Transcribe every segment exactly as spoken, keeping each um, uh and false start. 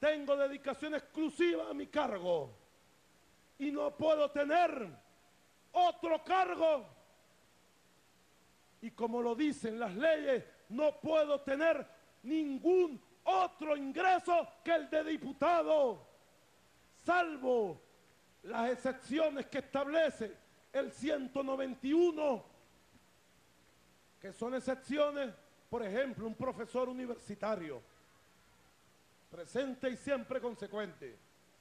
tengo dedicación exclusiva a mi cargo y no puedo tener otro cargo. Y como lo dicen las leyes, no puedo tener ningún otro ingreso que el de diputado, salvo las excepciones que establece el ciento noventa y uno, que son excepciones, por ejemplo, un profesor universitario, presente y siempre consecuente,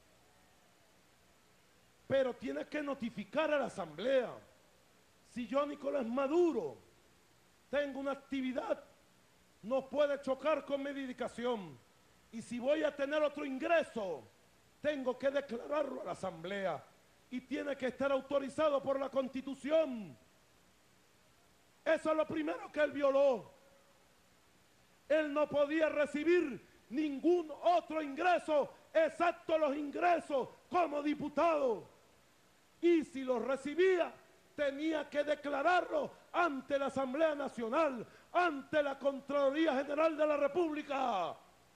pero tiene que notificar a la Asamblea. Si yo, Nicolás Maduro, tengo una actividad, no puede chocar con mi dedicación. Y si voy a tener otro ingreso, tengo que declararlo a la Asamblea. Y tiene que estar autorizado por la Constitución. Eso es lo primero que él violó. Él no podía recibir ningún otro ingreso, excepto los ingresos como diputado. Y si los recibía, tenía que declararlo ante la Asamblea Nacional, ante la Contraloría General de la República.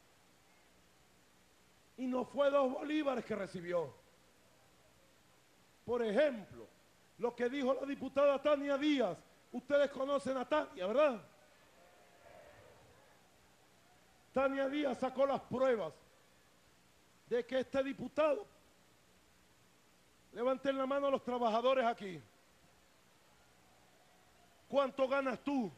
Y no fue dos bolívares que recibió. Por ejemplo, lo que dijo la diputada Tania Díaz. Ustedes conocen a Tania, ¿verdad? Tania Díaz sacó las pruebas de que este diputado, levanten la mano los trabajadores aquí, ¿cuánto ganas tú?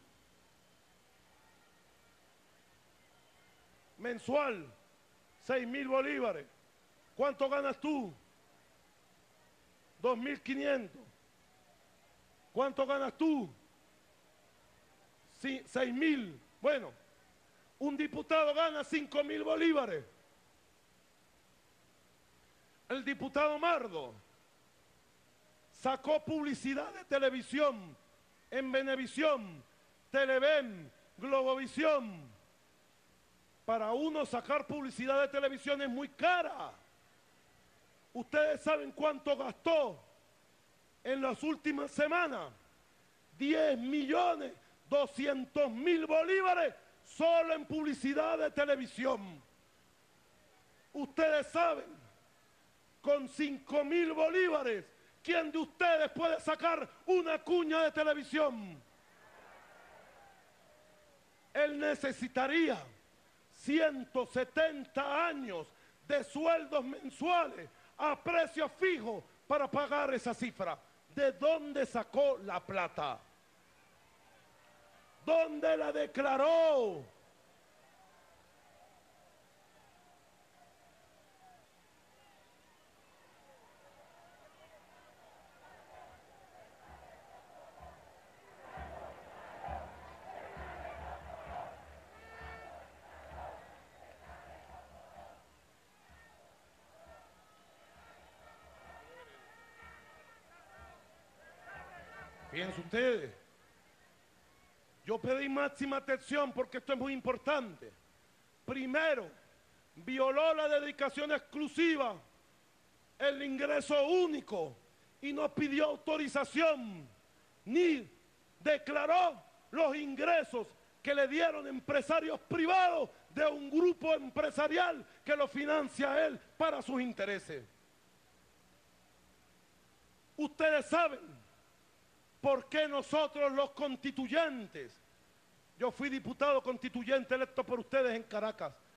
Mensual, seis mil bolívares. ¿Cuánto ganas tú? Dos mil quinientos. ¿Cuánto ganas tú? Sí, seis mil. Bueno, un diputado gana cinco mil bolívares. El diputado Mardo sacó publicidad de televisión en Venevisión, Televen, Globovisión. Para uno sacar publicidad de televisión es muy cara. Ustedes saben cuánto gastó en las últimas semanas. diez millones doscientos mil bolívares solo en publicidad de televisión. Ustedes saben, con cinco mil bolívares, ¿quién de ustedes puede sacar una cuña de televisión? Él necesitaría ciento setenta años de sueldos mensuales a precio fijo para pagar esa cifra. ¿De dónde sacó la plata? ¿Dónde la declaró? Fíjense ustedes, yo pedí máxima atención porque esto es muy importante. Primero, violó la dedicación exclusiva, el ingreso único, y no pidió autorización, ni declaró los ingresos que le dieron empresarios privados de un grupo empresarial que lo financia a él para sus intereses. Ustedes saben por qué nosotros los constituyentes, yo fui diputado constituyente electo por ustedes en Caracas,